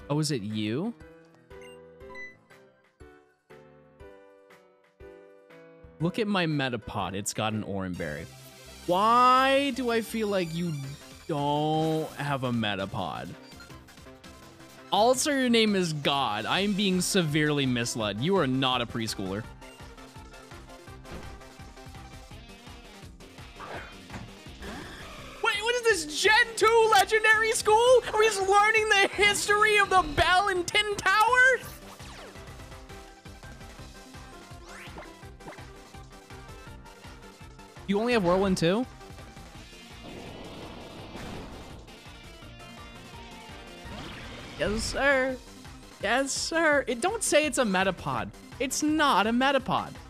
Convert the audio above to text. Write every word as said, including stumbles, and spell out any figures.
Oh, is it you? Look at my Metapod. It's got an orange berry. Why do I feel like you don't have a Metapod? Also, your name is God. I am being severely misled. You are not a preschooler. Wait, what is this Gen two Legendary School? Are we just learning the history of the Bell and Tin Tower? You only have Whirlwind too? Yes, sir. Yes, sir. It don't say it's a Metapod. It's not a Metapod.